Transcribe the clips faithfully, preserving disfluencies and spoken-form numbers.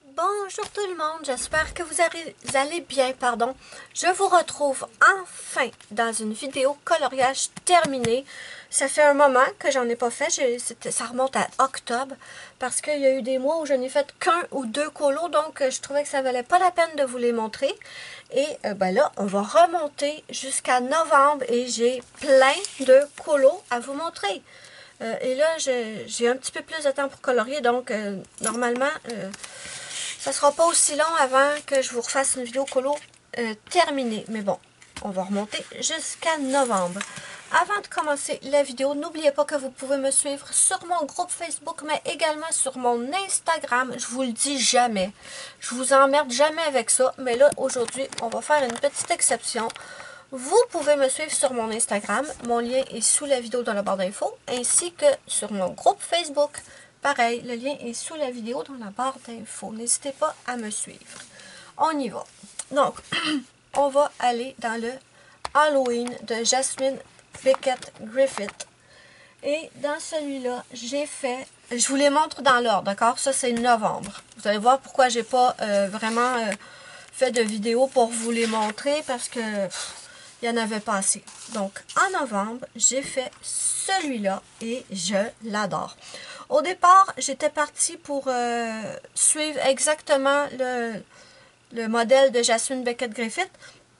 Bonjour tout le monde, j'espère que vous allez bien, pardon. Je vous retrouve enfin dans une vidéo coloriage terminée. Ça fait un moment que j'en ai pas fait, ça remonte à octobre, parce qu'il y a eu des mois où je n'ai fait qu'un ou deux colos, donc je trouvais que ça valait pas la peine de vous les montrer. Et euh, ben là, on va remonter jusqu'à novembre et j'ai plein de colos à vous montrer. Euh, et là, j'ai un petit peu plus de temps pour colorier, donc euh, normalement... Euh, ça sera pas aussi long avant que je vous refasse une vidéo colo euh, terminée. Mais bon, on va remonter jusqu'à novembre. Avant de commencer la vidéo, n'oubliez pas que vous pouvez me suivre sur mon groupe Facebook, mais également sur mon Instagram. Je vous le dis jamais. Je vous emmerde jamais avec ça. Mais là, aujourd'hui, on va faire une petite exception. Vous pouvez me suivre sur mon Instagram. Mon lien est sous la vidéo dans la barre d'infos, ainsi que sur mon groupe Facebook. Pareil, le lien est sous la vidéo dans la barre d'infos. N'hésitez pas à me suivre. On y va. Donc, on va aller dans le Halloween de Jasmine Beckett Griffith. Et dans celui-là, j'ai fait... Je vous les montre dans l'ordre, d'accord? Ça, c'est novembre. Vous allez voir pourquoi j'ai pas euh, vraiment euh, fait de vidéo pour vous les montrer, parce que pff, il n'y en avait pas assez. Donc, en novembre, j'ai fait celui-là et je l'adore. Au départ, j'étais partie pour euh, suivre exactement le, le modèle de Jasmine Beckett Griffith.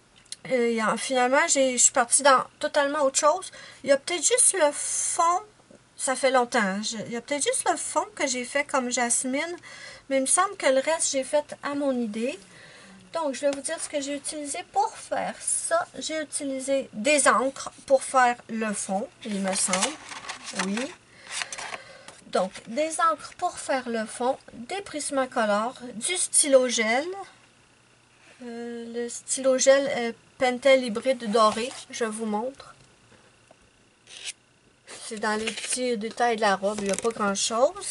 Et finalement, je suis partie dans totalement autre chose. Il y a peut-être juste le fond, ça fait longtemps, je, il y a peut-être juste le fond que j'ai fait comme Jasmine, mais il me semble que le reste, j'ai fait à mon idée. Donc, je vais vous dire ce que j'ai utilisé pour faire ça. J'ai utilisé des encres pour faire le fond, il me semble. Oui. Donc, des encres pour faire le fond, des Prismacolor, du stylo gel, euh, le stylo gel euh, Pentel hybride doré, je vous montre. C'est dans les petits détails de la robe, il n'y a pas grand chose.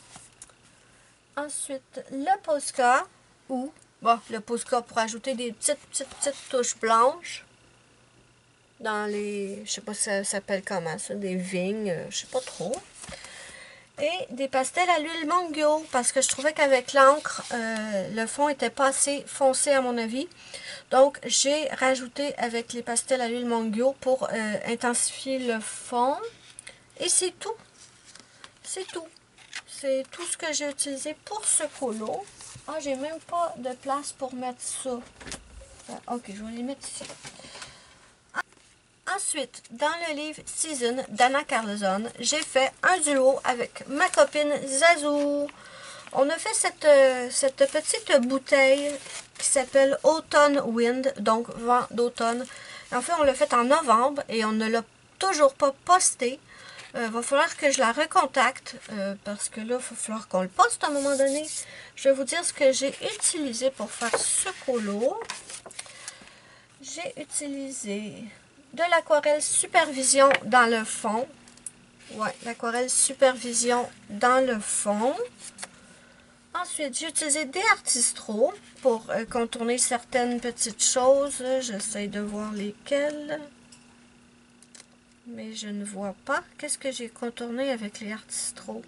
Ensuite, le Posca, ou, bon, le Posca pour ajouter des petites, petites, petites touches blanches. Dans les, je sais pas si ça s'appelle comment ça, des vignes, euh, je sais pas trop. Et des pastels à l'huile Mangyo, parce que je trouvais qu'avec l'encre, euh, le fond était pas assez foncé à mon avis. Donc, j'ai rajouté avec les pastels à l'huile Mangyo pour euh, intensifier le fond. Et c'est tout. C'est tout. C'est tout ce que j'ai utilisé pour ce colo. Ah, j'ai même pas de place pour mettre ça. Ah, ok, je vais les mettre ici. Ensuite, dans le livre Season d'Anna Carlson, j'ai fait un duo avec ma copine Zazou. On a fait cette, euh, cette petite bouteille qui s'appelle Autumn Wind, donc vent d'automne. En fait, on l'a fait en novembre et on ne l'a toujours pas posté. Il euh, va falloir que je la recontacte euh, parce que là, il va falloir qu'on le poste à un moment donné. Je vais vous dire ce que j'ai utilisé pour faire ce colo. J'ai utilisé de l'aquarelle Supervision dans le fond. Ouais, l'aquarelle Supervision dans le fond. Ensuite, j'ai utilisé des Artistro pour euh, contourner certaines petites choses. J'essaie de voir lesquelles. Mais je ne vois pas. Qu'est-ce que j'ai contourné avec les Artistro?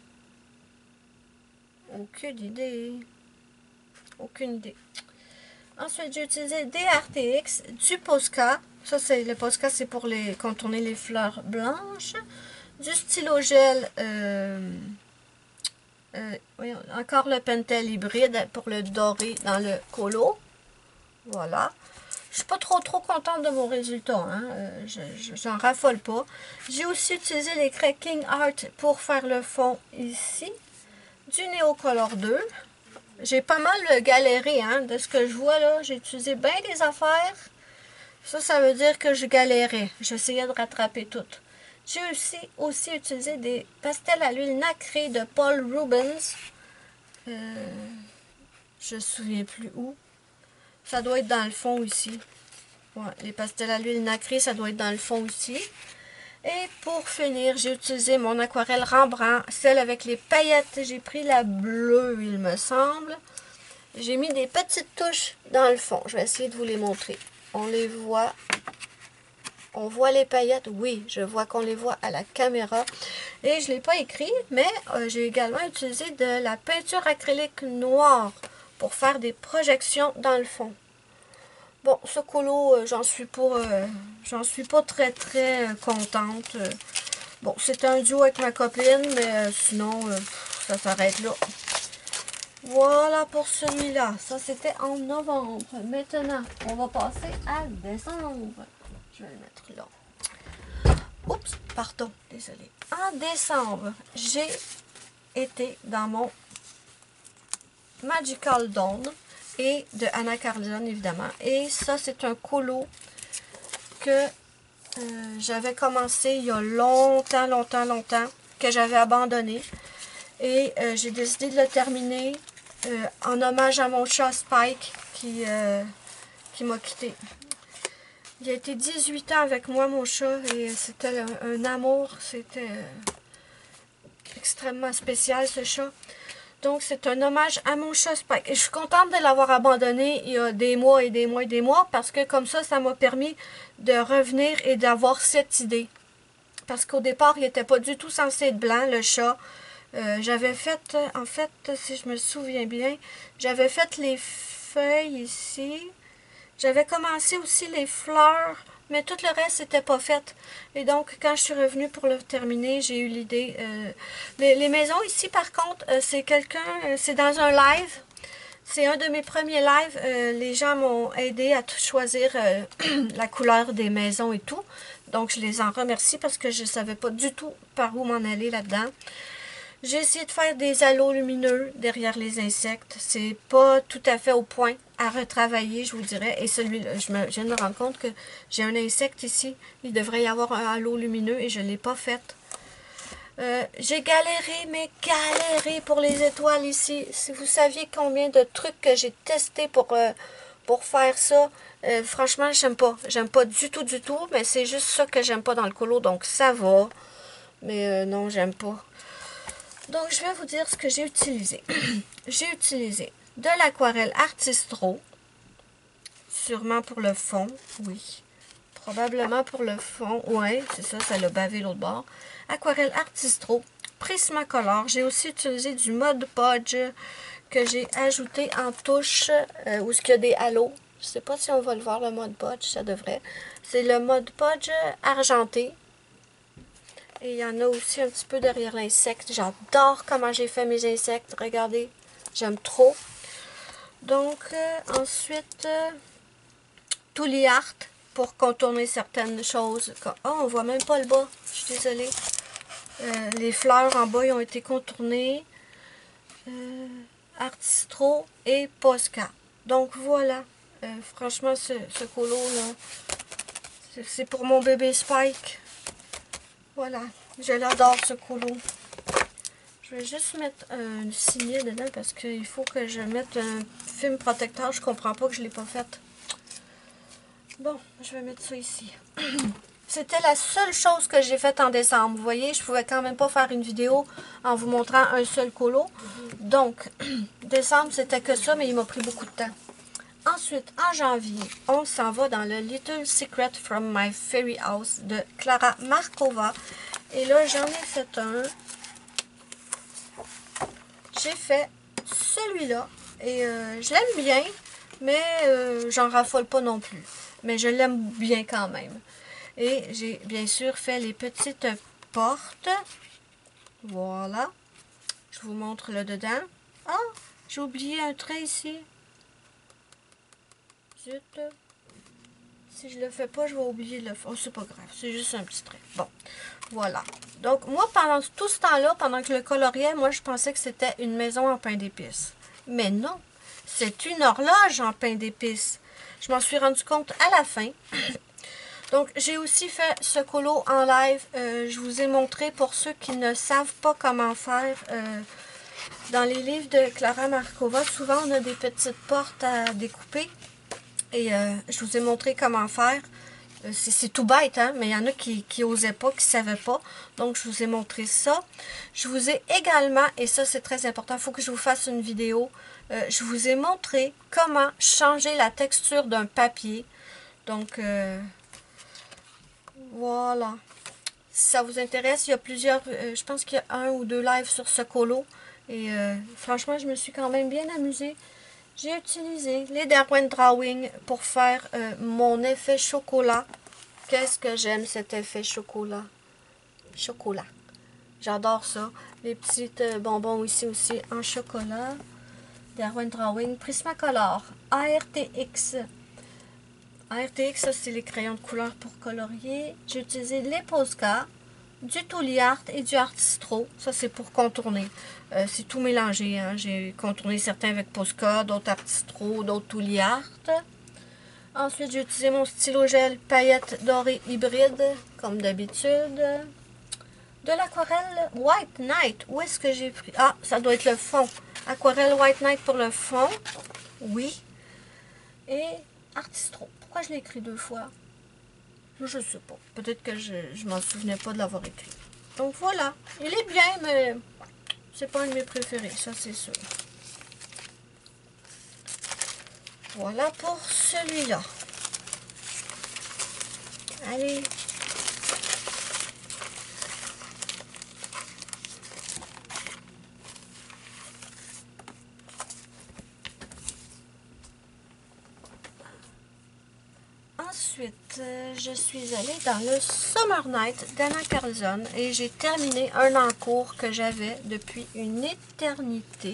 Aucune idée. Aucune idée. Ensuite, j'ai utilisé des R T X, du Posca. Ça, c'est le Posca, c'est pour les contourner les fleurs blanches. Du stylo gel, euh, euh, oui, encore le Pentel hybride pour le doré dans le colo. Voilà. Je suis pas trop trop contente de mon résultat. Hein. Euh, J'en raffole pas. J'ai aussi utilisé les Cracking Art pour faire le fond ici. Du Neocolor deux. J'ai pas mal galéré, hein, de ce que je vois là. J'ai utilisé bien des affaires. Ça, ça veut dire que je galérais. J'essayais de rattraper tout. J'ai aussi, aussi utilisé des pastels à l'huile nacrée de Paul Rubens. Euh, je ne me souviens plus où. Ça doit être dans le fond ici. Ouais, les pastels à l'huile nacrée, ça doit être dans le fond ici. Et pour finir, j'ai utilisé mon aquarelle Rembrandt, celle avec les paillettes. J'ai pris la bleue, il me semble. J'ai mis des petites touches dans le fond. Je vais essayer de vous les montrer. On les voit. On voit les paillettes, oui, je vois qu'on les voit à la caméra. Et je ne l'ai pas écrit, mais euh, j'ai également utilisé de la peinture acrylique noire pour faire des projections dans le fond. Bon, ce colo, euh, j'en suis pas, euh, j'en suis pas très très euh, contente. Euh, bon, c'est un duo avec ma copine, mais euh, sinon, euh, ça s'arrête là. Voilà pour celui-là. Ça, c'était en novembre. Maintenant, on va passer à décembre. Je vais le mettre là. Oups, pardon, désolé. En décembre, j'ai été dans mon Magical Dawn et de Anna Carlson, évidemment. Et ça, c'est un colo que euh, j'avais commencé il y a longtemps, longtemps, longtemps, que j'avais abandonné. Et euh, j'ai décidé de le terminer euh, en hommage à mon chat Spike qui, euh, qui m'a quitté. Il a été dix-huit ans avec moi, mon chat, et c'était un, un amour. C'était euh, extrêmement spécial, ce chat. Donc, c'est un hommage à mon chat Spike. Et je suis contente de l'avoir abandonné il y a des mois et des mois et des mois, parce que comme ça, ça m'a permis de revenir et d'avoir cette idée. Parce qu'au départ, il n'était pas du tout censé être blanc, le chat. Euh, j'avais fait, en fait, si je me souviens bien, j'avais fait les feuilles ici. J'avais commencé aussi les fleurs, mais tout le reste n'était pas fait. Et donc, quand je suis revenue pour le terminer, j'ai eu l'idée. Euh, les, les maisons ici, par contre, euh, c'est quelqu'un, euh, c'est dans un live. C'est un de mes premiers lives. Euh, les gens m'ont aidé à tout choisir euh, la couleur des maisons et tout. Donc, je les en remercie parce que je ne savais pas du tout par où m'en aller là-dedans. J'ai essayé de faire des halos lumineux derrière les insectes. C'est pas tout à fait au point à retravailler, je vous dirais. Et celui-là, je, me, je viens de me rendre compte que j'ai un insecte ici. Il devrait y avoir un halo lumineux et je ne l'ai pas fait. Euh, j'ai galéré, mais galéré pour les étoiles ici. Si vous saviez combien de trucs que j'ai testé pour, euh, pour faire ça, euh, franchement, j'aime pas. J'aime pas du tout, du tout. Mais c'est juste ça que j'aime pas dans le colo, donc ça va. Mais euh, non, j'aime pas. Donc, je vais vous dire ce que j'ai utilisé. J'ai utilisé de l'aquarelle Artistro, sûrement pour le fond, oui. Probablement pour le fond, ouais, c'est ça, ça l'a bavé l'autre bord. Aquarelle Artistro, Prismacolor. J'ai aussi utilisé du Mod Podge que j'ai ajouté en touche, euh, où il y a des halos. Je ne sais pas si on va le voir, le Mod Podge, ça devrait. C'est le Mod Podge argenté. Et il y en a aussi un petit peu derrière l'insecte. J'adore comment j'ai fait mes insectes. Regardez, j'aime trop. Donc, euh, ensuite, euh, Tuli Art pour contourner certaines choses. Oh, on voit même pas le bas. Je suis désolée. Euh, les fleurs en bas ils ont été contournées. Euh, Artistro et Posca. Donc, voilà. Euh, franchement, ce, ce colo-là, c'est pour mon bébé Spike. Voilà, je l'adore ce colo. Je vais juste mettre un signet dedans parce qu'il faut que je mette un film protecteur. Je comprends pas que je ne l'ai pas fait. Bon, je vais mettre ça ici. C'était la seule chose que j'ai faite en décembre. Vous voyez, je pouvais quand même pas faire une vidéo en vous montrant un seul colo. Donc, décembre, c'était que ça, mais il m'a pris beaucoup de temps. Ensuite, en janvier, on s'en va dans le Little Secret from My Fairy House de Clara Markova. Et là, j'en ai fait un. J'ai fait celui-là. Et euh, je l'aime bien, mais euh, j'en raffole pas non plus. Mais je l'aime bien quand même. Et j'ai bien sûr fait les petites portes. Voilà. Je vous montre le dedans. Ah, j'ai oublié un trait ici. Zut. Si je le fais pas, je vais oublier de le faire. Oh, c'est pas grave, c'est juste un petit trait. Bon, voilà. Donc, moi, pendant tout ce temps-là, pendant que je le coloriais, moi, je pensais que c'était une maison en pain d'épices. Mais non, c'est une horloge en pain d'épices. Je m'en suis rendu compte à la fin. Donc, j'ai aussi fait ce colo en live. Euh, je vous ai montré pour ceux qui ne savent pas comment faire. Euh, dans les livres de Clara Markova, souvent, on a des petites portes à découper. Et euh, je vous ai montré comment faire. Euh, c'est tout bête, hein? Mais il y en a qui n'osaient pas, qui ne savaient pas. Donc, je vous ai montré ça. Je vous ai également, et ça c'est très important, il faut que je vous fasse une vidéo. Euh, je vous ai montré comment changer la texture d'un papier. Donc, euh, Voilà. Si ça vous intéresse, il y a plusieurs, euh, je pense qu'il y a un ou deux lives sur ce colo. Et euh, franchement, je me suis quand même bien amusée. J'ai utilisé les Derwent Drawing pour faire euh, mon effet chocolat. Qu'est-ce que j'aime cet effet chocolat. Chocolat. J'adore ça. Les petits euh, bonbons ici aussi en chocolat. Derwent Drawing, Prismacolor, A R T X. A R T X, ça c'est les crayons de couleur pour colorier. J'ai utilisé les Posca, du Tooly Art et du Artistro. Ça c'est pour contourner. Euh, c'est tout mélangé. Hein. J'ai contourné certains avec Posca, d'autres Artistro, d'autres Tooly Art. Ensuite, j'ai utilisé mon stylo gel paillettes dorées hybride, comme d'habitude. De l'aquarelle White Night. Où est-ce que j'ai pris? Ah, ça doit être le fond. Aquarelle White Night pour le fond. Oui. Et Artistro. Pourquoi je l'ai écrit deux fois? Je sais pas. Peut-être que je ne m'en souvenais pas de l'avoir écrit. Donc voilà. Il est bien, mais c'est pas un de mes préférés. Ça, c'est sûr. Voilà pour celui-là. Allez. Ensuite, euh, je suis allée dans le Summer Night d'Anna Carlson et j'ai terminé un encours que j'avais depuis une éternité.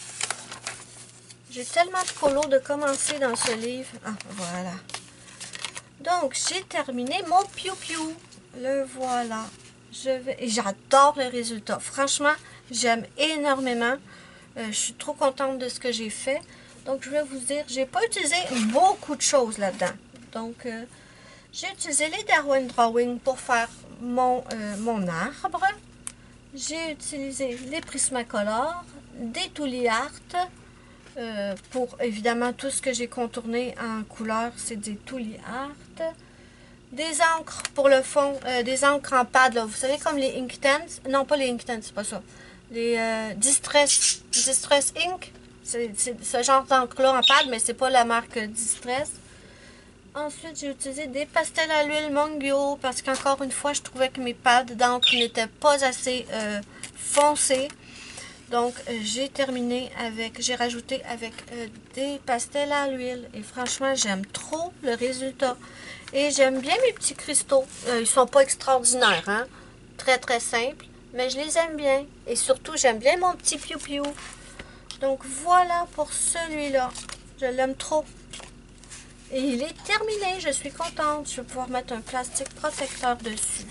J'ai tellement de colos de commencer dans ce livre. Ah, voilà. Donc, j'ai terminé mon Piu Piu. Le voilà. Je vais... Et j'adore le résultat. Franchement, j'aime énormément. Euh, je suis trop contente de ce que j'ai fait. Donc, je vais vous dire, j'ai pas utilisé beaucoup de choses là-dedans. Donc, euh, j'ai utilisé les Derwent Drawing pour faire mon, euh, mon arbre. J'ai utilisé les Prismacolor, des Tooly Art. Euh, pour évidemment tout ce que j'ai contourné en couleur, c'est des Tooly Art. Des encres pour le fond, euh, des encres en pad, là. Vous savez, comme les Inktense. Non, pas les Inktense, c'est pas ça. Les euh, Distress, Distress Ink. C'est ce genre d'encre-là en pad, mais c'est pas la marque Distress. Ensuite, j'ai utilisé des pastels à l'huile Mongyo parce qu'encore une fois, je trouvais que mes pads d'encre n'étaient pas assez euh, foncés. Donc, euh, j'ai terminé avec, j'ai rajouté avec euh, des pastels à l'huile. Et franchement, j'aime trop le résultat. Et j'aime bien mes petits cristaux. Euh, ils sont pas extraordinaires, hein. Très, très simples. Mais je les aime bien. Et surtout, j'aime bien mon petit Piu Piu. Donc, voilà pour celui-là. Je l'aime trop. Et il est terminé, je suis contente. Je vais pouvoir mettre un plastique protecteur dessus.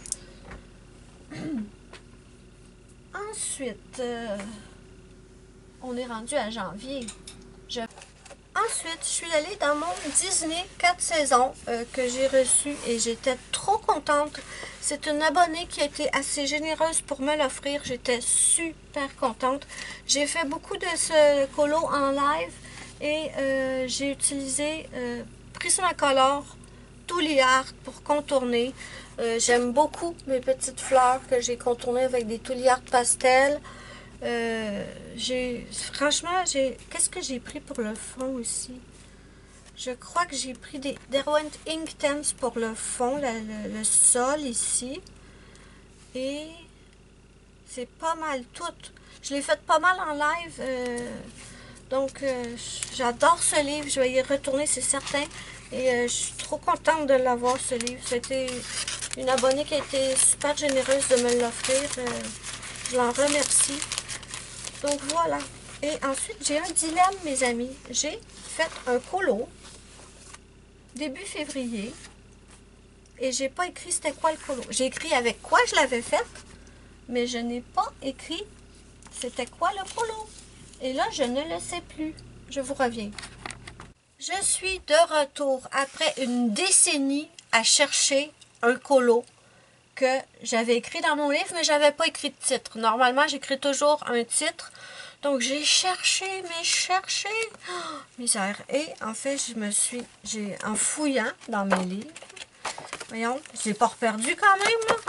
Ensuite, euh, on est rendu à janvier. Je... Ensuite, je suis allée dans mon Disney quatre saisons euh, que j'ai reçu et j'étais trop contente. C'est une abonnée qui a été assez généreuse pour me l'offrir. J'étais super contente. J'ai fait beaucoup de ce colo en live. Et euh, j'ai utilisé euh, Prismacolor, Tooly Art pour contourner. Euh, J'aime beaucoup mes petites fleurs que j'ai contournées avec des Tooly Art pastel. Euh, j'ai franchement, j'ai qu'est-ce que j'ai pris pour le fond aussi? Je crois que j'ai pris des Derwent Inktense pour le fond, la, le, le sol ici. Et c'est pas mal tout. Je l'ai fait pas mal en live. Euh, Donc, euh, j'adore ce livre. Je vais y retourner, c'est certain. Et euh, je suis trop contente de l'avoir, ce livre. C'était une abonnée qui a été super généreuse de me l'offrir. Euh, je l'en remercie. Donc, voilà. Et ensuite, j'ai un dilemme, mes amis. J'ai fait un colo début février. Et j'ai pas écrit c'était quoi le colo. J'ai écrit avec quoi je l'avais fait. Mais je n'ai pas écrit c'était quoi le colo. Et là, je ne le sais plus. Je vous reviens. Je suis de retour après une décennie à chercher un colo que j'avais écrit dans mon livre, mais j'avais pas écrit de titre. Normalement, j'écris toujours un titre. Donc, j'ai cherché, mais cherché. Oh, misère. Et en fait, je me suis, j'ai en fouillant dans mes livres. Voyons, je l'ai pas reperdu quand même, là.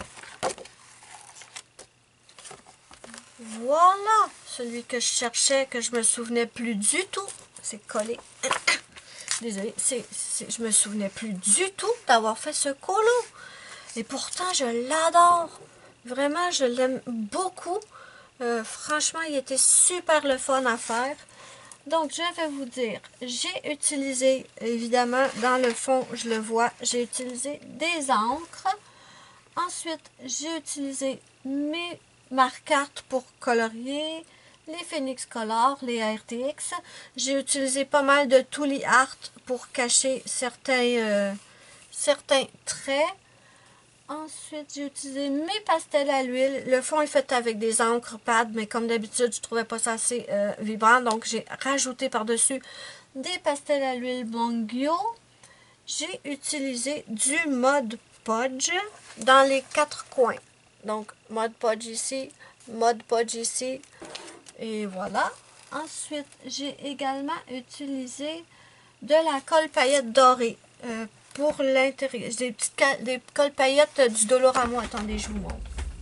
Voilà, celui que je cherchais, que je me souvenais plus du tout. C'est collé. Désolée, c'est, c'est, je me souvenais plus du tout d'avoir fait ce colo. Et pourtant, je l'adore. Vraiment, je l'aime beaucoup. Euh, franchement, il était super le fun à faire. Donc, je vais vous dire, j'ai utilisé, évidemment, dans le fond, je le vois, j'ai utilisé des encres. Ensuite, j'ai utilisé mes marque-cartes pour colorier, les Phoenix Color, les R T X. J'ai utilisé pas mal de Tuli Art pour cacher certains, euh, certains traits. Ensuite, j'ai utilisé mes pastels à l'huile. Le fond est fait avec des encres pad, mais comme d'habitude, je trouvais pas ça assez euh, vibrant. Donc, j'ai rajouté par-dessus des pastels à l'huile Bongyo. J'ai utilisé du Mod Podge dans les quatre coins. Donc, Mod Podge ici, Mod Podge ici, et voilà. Ensuite, j'ai également utilisé de la colle paillette dorée euh, pour l'intérieur. Des petites des colles paillettes du Dolorama. Attendez, je vous montre.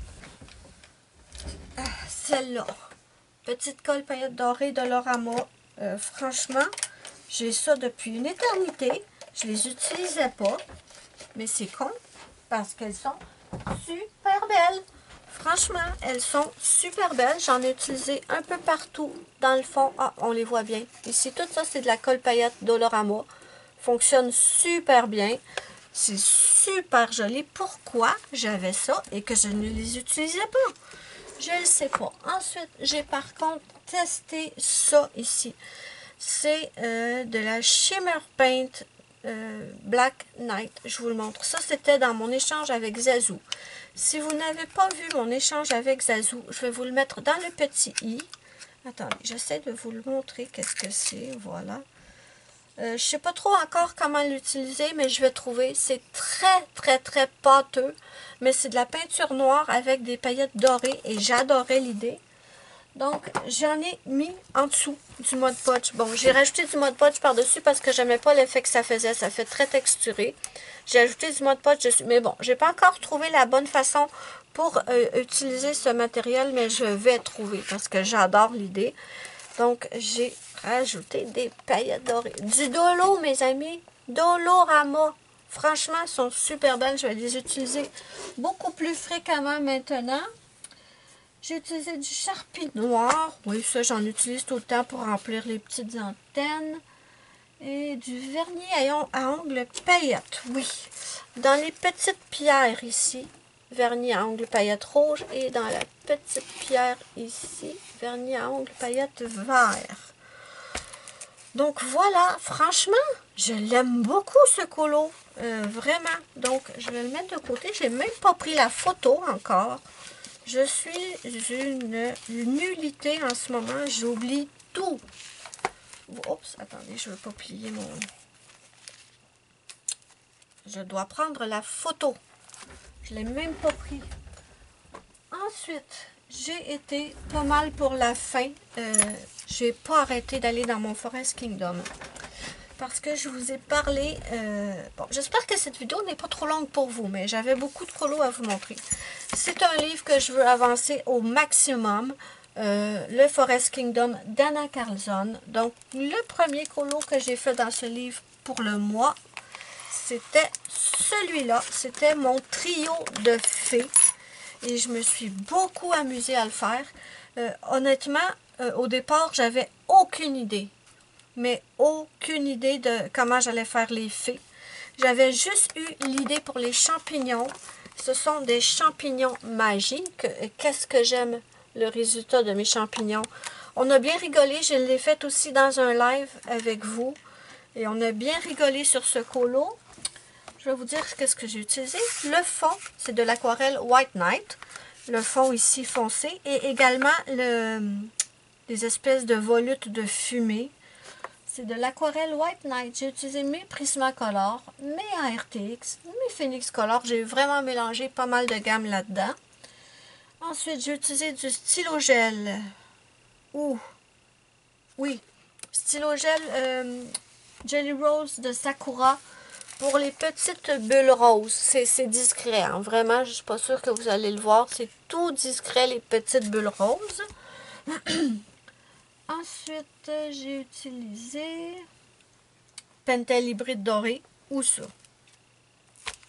Ah, celle-là. Petite colle paillette dorée Dolorama. Euh, franchement, j'ai ça depuis une éternité. Je les utilisais pas. Mais c'est con parce qu'elles sont super belles. Franchement, elles sont super belles. J'en ai utilisé un peu partout dans le fond. Ah, on les voit bien. Ici, tout ça, c'est de la colle paillette Dolorama. Fonctionne super bien. C'est super joli. Pourquoi j'avais ça et que je ne les utilisais pas? Je ne sais pas. Ensuite, j'ai par contre testé ça ici. C'est euh, de la Shimmer Paint euh, Black Knight. Je vous le montre. Ça, c'était dans mon échange avec Zazu. Si vous n'avez pas vu mon échange avec Zazu, je vais vous le mettre dans le petit i. Attendez, j'essaie de vous le montrer. Qu'est-ce que c'est? Voilà. Euh, je ne sais pas trop encore comment l'utiliser, mais je vais trouver. C'est très, très, très pâteux. Mais c'est de la peinture noire avec des paillettes dorées et j'adorais l'idée. Donc, j'en ai mis en dessous du Mod Podge. Bon, j'ai rajouté du Mod Podge par-dessus parce que j'aimais pas l'effet que ça faisait. Ça fait très texturé. J'ai ajouté du Mod Podge dessus. Mais bon, j'ai pas encore trouvé la bonne façon pour euh, utiliser ce matériel, mais je vais trouver parce que j'adore l'idée. Donc, j'ai rajouté des paillettes dorées. Du Dolo, mes amis. Dolorama. Franchement, elles sont super belles. Je vais les utiliser beaucoup plus fréquemment maintenant. J'ai utilisé du Sharpie noir. Oui, ça, j'en utilise tout le temps pour remplir les petites antennes. Et du vernis à ongles paillettes. Oui. Dans les petites pierres ici, vernis à ongles paillettes rouges. Et dans la petite pierre ici, vernis à ongles paillettes vert. Donc voilà, franchement, je l'aime beaucoup ce colo. Euh, vraiment. Donc, je vais le mettre de côté. J'ai même pas pris la photo encore. Je suis une nullité en ce moment. J'oublie tout. Oups, attendez, je ne veux pas plier mon... Je dois prendre la photo. Je ne l'ai même pas pris. Ensuite, j'ai été pas mal pour la fin. Euh, je n'ai pas arrêté d'aller dans mon Forest Kingdom. Parce que je vous ai parlé... Euh, bon, j'espère que cette vidéo n'est pas trop longue pour vous, mais j'avais beaucoup de colos à vous montrer. C'est un livre que je veux avancer au maximum. Euh, le Forest Kingdom d'Anna Carlson. Donc, le premier colo que j'ai fait dans ce livre pour le mois, c'était celui-là. C'était mon trio de fées. Et je me suis beaucoup amusée à le faire. Euh, honnêtement, euh, au départ, j'avais aucune idée. Mais aucune idée de comment j'allais faire les fées. J'avais juste eu l'idée pour les champignons. Ce sont des champignons magiques. Qu'est-ce que j'aime le résultat de mes champignons. On a bien rigolé. Je l'ai fait aussi dans un live avec vous. Et on a bien rigolé sur ce colo. Je vais vous dire qu'est-ce que j'ai utilisé. Le fond, c'est de l'aquarelle White Knight. Le fond ici foncé. Et également le, des espèces de volutes de fumée. C'est de l'aquarelle White Knight. J'ai utilisé mes Prismacolor, mes A R T X, mes Phoenix Color. J'ai vraiment mélangé pas mal de gammes là-dedans. Ensuite, j'ai utilisé du stylo gel. Ouh! Oui, stylo gel euh, Jelly Rose de Sakura pour les petites bulles roses. C'est discret, hein? Vraiment, je ne suis pas sûre que vous allez le voir. C'est tout discret, les petites bulles roses. Ensuite, j'ai utilisé Pentel hybride doré. Où ça? Où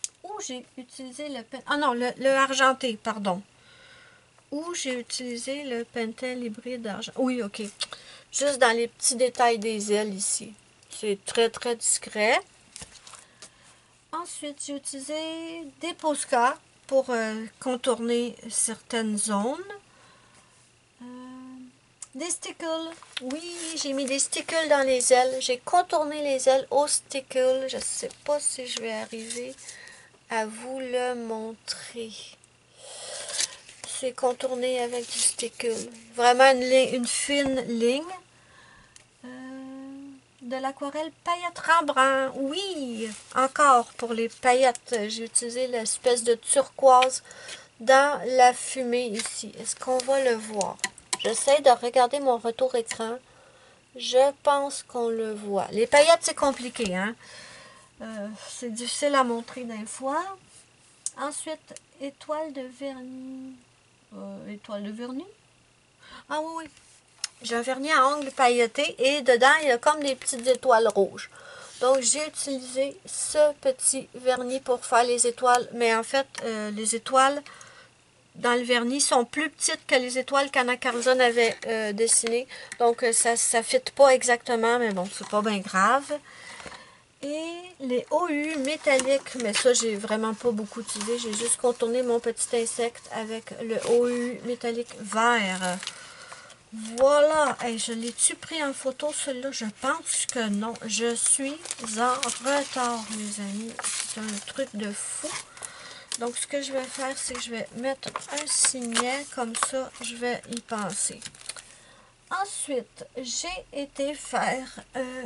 j'ai utilisé le... Ah non, le, le argenté, pardon. Où j'ai utilisé le Pentel hybride argent. Oui, ok. Juste dans les petits détails des ailes ici. C'est très, très discret. Ensuite, j'ai utilisé des Posca pour euh, contourner certaines zones. Euh, des stickles. Oui, j'ai mis des stickles dans les ailes. J'ai contourné les ailes au stickle. Je ne sais pas si je vais arriver à vous le montrer. C'est contourné avec du stickle. Vraiment une, ligne, une fine ligne. Euh, de l'aquarelle paillettes Rembrandt. Oui, encore pour les paillettes. J'ai utilisé l'espèce de turquoise dans la fumée ici. Est-ce qu'on va le voir? J'essaie de regarder mon retour écran. Je pense qu'on le voit. Les paillettes, c'est compliqué, hein? Euh, c'est difficile à montrer d'un fois. Ensuite, étoile de vernis. Euh, étoile de vernis? Ah oui, oui. J'ai un vernis à ongles pailleté et dedans, il y a comme des petites étoiles rouges. Donc, j'ai utilisé ce petit vernis pour faire les étoiles. Mais en fait, euh, les étoiles dans le vernis sont plus petites que les étoiles qu'Anna Carlson avait euh, dessinées. Donc, euh, ça ne fit pas exactement, mais bon, c'est pas bien grave. Et les O U métalliques, mais ça, j'ai vraiment pas beaucoup utilisé. J'ai juste contourné mon petit insecte avec le O U métallique vert. Voilà. Hey, je l'ai-tu pris en photo, celui-là? Je pense que non. Je suis en retard, mes amis. C'est un truc de fou. Donc, ce que je vais faire, c'est que je vais mettre un signet. Comme ça, je vais y penser. Ensuite, j'ai été faire... Euh...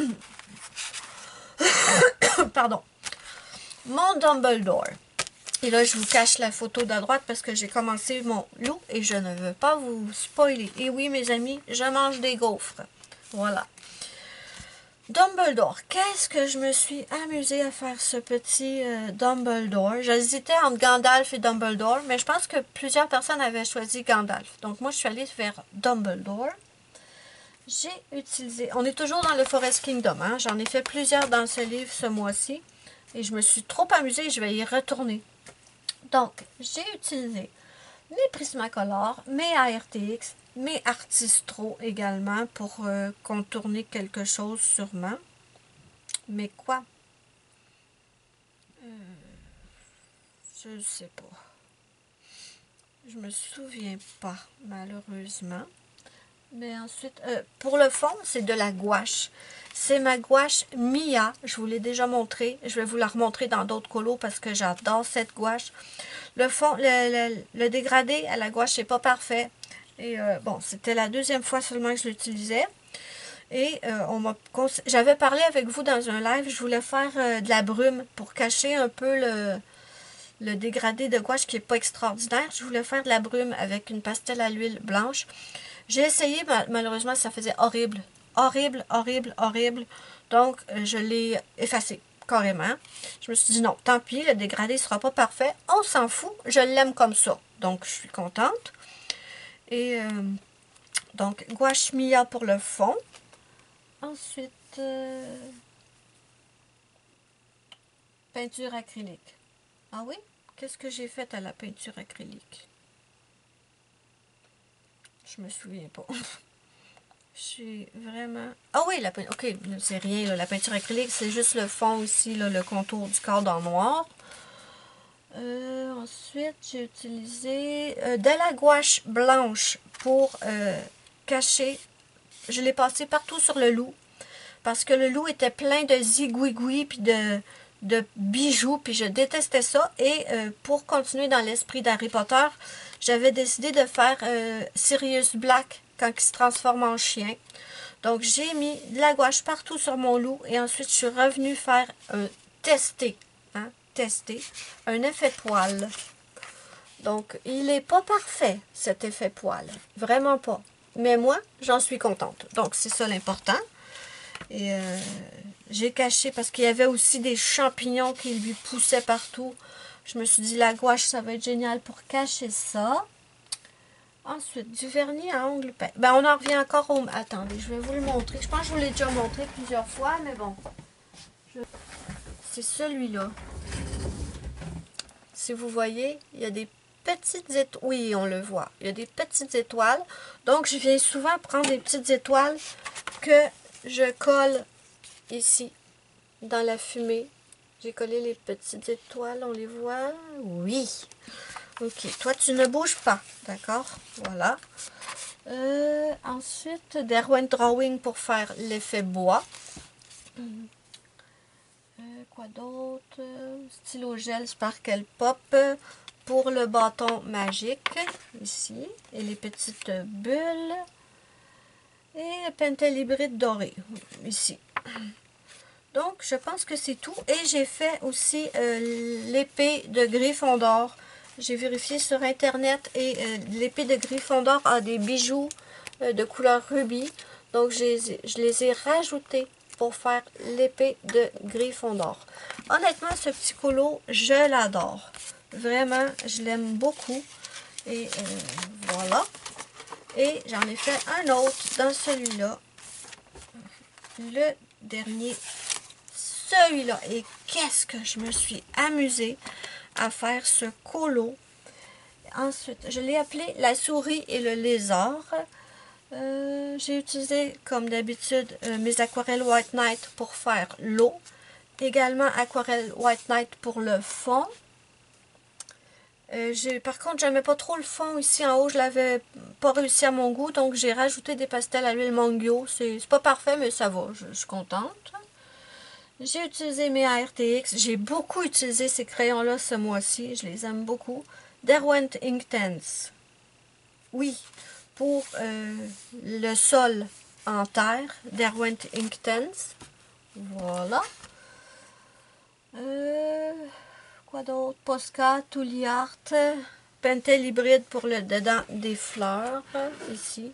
Pardon. Mon Dumbledore. Et là, je vous cache la photo de droite parce que j'ai commencé mon loup et je ne veux pas vous spoiler. Et oui, mes amis, je mange des gaufres. Voilà. Dumbledore. Qu'est-ce que je me suis amusée à faire ce petit euh, Dumbledore. J'hésitais entre Gandalf et Dumbledore, mais je pense que plusieurs personnes avaient choisi Gandalf. Donc, moi, je suis allée vers Dumbledore. J'ai utilisé... On est toujours dans le Forest Kingdom. Hein? J'en ai fait plusieurs dans ce livre ce mois-ci. Et je me suis trop amusée. Je vais y retourner. Donc, j'ai utilisé mes Prismacolor, mes A R T X, mes Artistro également pour euh, contourner quelque chose sûrement. Mais quoi? Euh, je ne sais pas. Je me souviens pas, malheureusement. Mais ensuite, euh, pour le fond, c'est de la gouache. C'est ma gouache Mia. Je vous l'ai déjà montré. Je vais vous la remontrer dans d'autres colos parce que j'adore cette gouache. Le fond, le, le, le dégradé à la gouache, c'est pas parfait. Et euh, bon, c'était la deuxième fois seulement que je l'utilisais. Et euh, on m'a j'avais parlé avec vous dans un live. Je voulais faire euh, de la brume pour cacher un peu le, le dégradé de gouache qui n'est pas extraordinaire. Je voulais faire de la brume avec une pastel à l'huile blanche. J'ai essayé, malheureusement, ça faisait horrible. Horrible, horrible, horrible. Donc, je l'ai effacé, carrément. Je me suis dit, non, tant pis, le dégradé ne sera pas parfait. On s'en fout, je l'aime comme ça. Donc, je suis contente. Et, euh, donc, gouache Mia pour le fond. Ensuite, euh, peinture acrylique. Ah oui? Qu'est-ce que j'ai fait à la peinture acrylique? Je me souviens pas. Je suis vraiment... Ah oui, la peinture... Ok, c'est rien, là. La peinture acrylique, c'est juste le fond aussi, là, le contour du cadre en noir. Euh, ensuite, j'ai utilisé euh, de la gouache blanche pour euh, cacher. Je l'ai passé partout sur le loup. Parce que le loup était plein de zigouigouis puis de, de bijoux. Puis je détestais ça. Et euh, pour continuer dans l'esprit d'Harry Potter, j'avais décidé de faire euh, Sirius Black quand il se transforme en chien. Donc, j'ai mis de la gouache partout sur mon loup. Et ensuite, je suis revenue faire un tester. Hein, tester. Un effet poil. Donc, il n'est pas parfait, cet effet poil. Vraiment pas. Mais moi, j'en suis contente. Donc, c'est ça l'important. Et euh, j'ai caché parce qu'il y avait aussi des champignons qui lui poussaient partout. Je me suis dit, la gouache, ça va être génial pour cacher ça. Ensuite, du vernis à ongles peints. Ben, on en revient encore au... Attendez, je vais vous le montrer. Je pense que je vous l'ai déjà montré plusieurs fois, mais bon. Je... C'est celui-là. si vous voyez, il y a des petites étoiles. Oui, on le voit. Il y a des petites étoiles. Donc, je viens souvent prendre des petites étoiles que je colle ici, dans la fumée. J'ai collé les petites étoiles, on les voit. Oui. Ok, toi, tu ne bouges pas. D'accord? Voilà. Euh, ensuite, Derwent Drawing pour faire l'effet bois. Euh, quoi d'autre? Stylo gel Sparkle Pop pour le bâton magique, ici. Et les petites bulles. Et le Pentel hybride doré, ici. Donc, je pense que c'est tout. Et j'ai fait aussi euh, l'épée de Gryffondor. J'ai vérifié sur Internet et euh, l'épée de Gryffondor a des bijoux euh, de couleur rubis. Donc, je les ai rajoutés pour faire l'épée de Gryffondor. Honnêtement, ce petit colo, je l'adore. Vraiment, je l'aime beaucoup. Et euh, voilà. Et j'en ai fait un autre dans celui-là. Le dernier. Celui-là. Et qu'est-ce que je me suis amusée à faire ce colo. Ensuite, je l'ai appelé la souris et le lézard. Euh, j'ai utilisé, comme d'habitude, euh, mes aquarelles White Knight pour faire l'eau. Également, aquarelle White Knight pour le fond. Euh, par contre, j'aimais pas trop le fond ici en haut. Je l'avais pas réussi à mon goût. Donc, j'ai rajouté des pastels à l'huile Mangio. C'est pas parfait, mais ça va. Je, je suis contente. J'ai utilisé mes A R T X. J'ai beaucoup utilisé ces crayons-là ce mois-ci. Je les aime beaucoup. Derwent Inktense. Oui, pour euh, le sol en terre. Derwent Inktense. Voilà. Euh, quoi d'autre? Posca, Tooly Art. Pentel hybride pour le dedans des fleurs. Ici.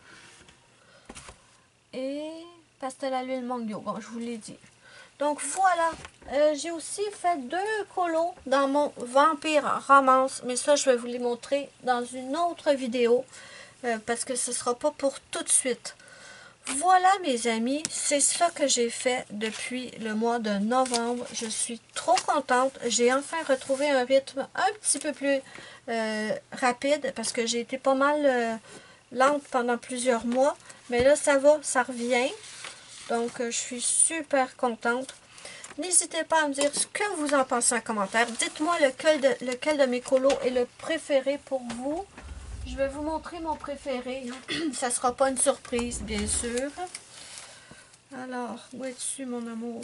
Et pastel à l'huile Mangio. Bon, je vous l'ai dit. Donc voilà, euh, j'ai aussi fait deux colos dans mon Vampire Romance, mais ça je vais vous les montrer dans une autre vidéo, euh, parce que ce ne sera pas pour tout de suite. Voilà mes amis, c'est ça que j'ai fait depuis le mois de novembre. Je suis trop contente, j'ai enfin retrouvé un rythme un petit peu plus euh, rapide, parce que j'ai été pas mal euh, lente pendant plusieurs mois, mais là ça va, ça revient. Donc, je suis super contente. N'hésitez pas à me dire ce que vous en pensez en commentaire. Dites-moi lequel de, lequel de mes colos est le préféré pour vous. Je vais vous montrer mon préféré. Ça ne sera pas une surprise, bien sûr. Alors, où es-tu, mon amour?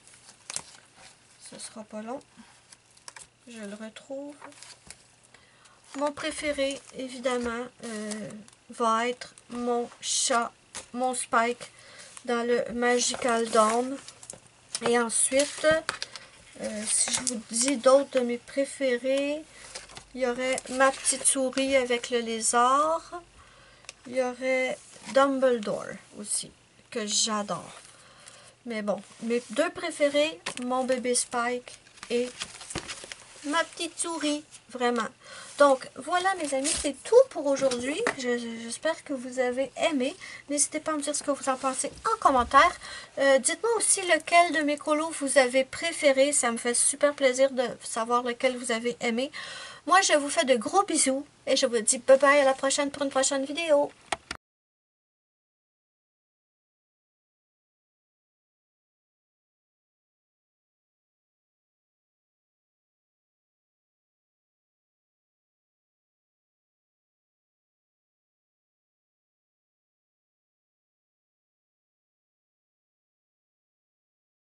Ce ne sera pas long. Je le retrouve. Mon préféré, évidemment, euh, va être mon chat, mon Spike, dans le Magical Dawn. Et ensuite, euh, si je vous dis d'autres de mes préférés, il y aurait ma petite souris avec le lézard. Il y aurait Dumbledore aussi, que j'adore. Mais bon, mes deux préférés, mon bébé Spike et ma petite souris, vraiment. Donc, voilà mes amis, c'est tout pour aujourd'hui. J'espère que vous avez aimé. N'hésitez pas à me dire ce que vous en pensez en commentaire. Euh, Dites-moi aussi lequel de mes colos vous avez préféré. Ça me fait super plaisir de savoir lequel vous avez aimé. Moi, je vous fais de gros bisous et je vous dis bye bye à la prochaine pour une prochaine vidéo.